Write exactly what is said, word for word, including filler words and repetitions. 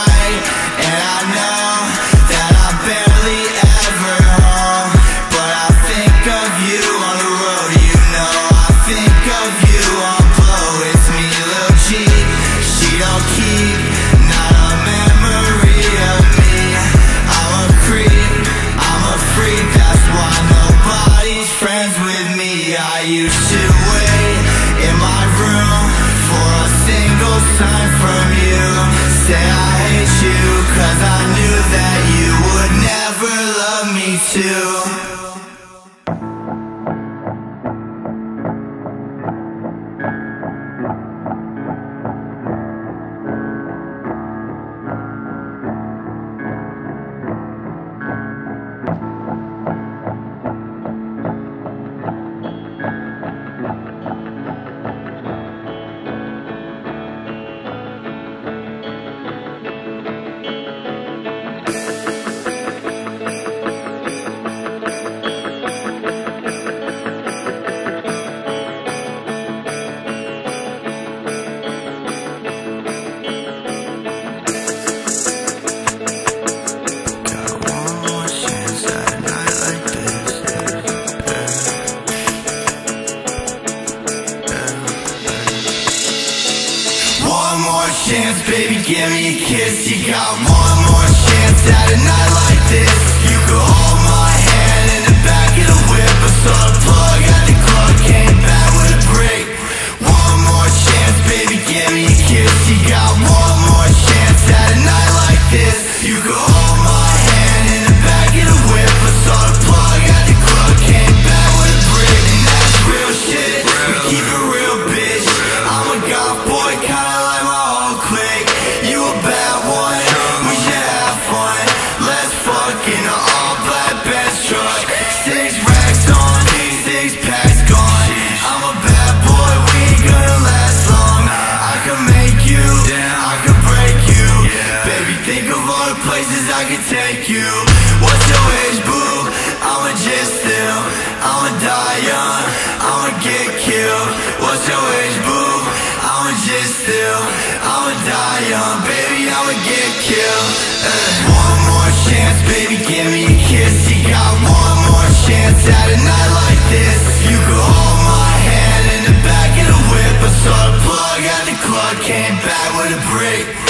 right. And I know that I'm barely ever home, but I think of you on the road, you know. I think of you on blow. It's me, Lil G, she don't keep, not a memory of me. I'm a creep, I'm a freak, that's why nobody's friends with me. I used to wait in my room for a single sign from you, say I hate you, cause I knew that you would never love me too. One more chance, baby, give me a kiss. You got one more chance at a night like this. You could hold my hand in the back of the whip. I saw the plug at the club, came back with a brick. One more chance, baby, give me a kiss. You got one more chance at a night like this. You could hold my hand in the back of the whip. I saw the plug at the club, came back with a brick. And that's real shit, we keep it real, bitch. I'm a goth boy, kinda like my whole clique. You a bad one, we should have fun. Let's fuck in an all black Benz truck. Six racks on, six packs gone. I'm a bad boy, we ain't gonna last long. I can make you, I can break you. Baby, think of all the places I could take you. What's your age, boo? I'ma just still, I'ma die young, I'ma get killed. What's your age, boo? I'ma just still, I'ma die young, baby, I'ma get killed. uh. One more chance, baby, give me a kiss. You got one more chance at a night like this. You could hold my hand in the back of the whip. I saw the plug at the club, came back with a brick.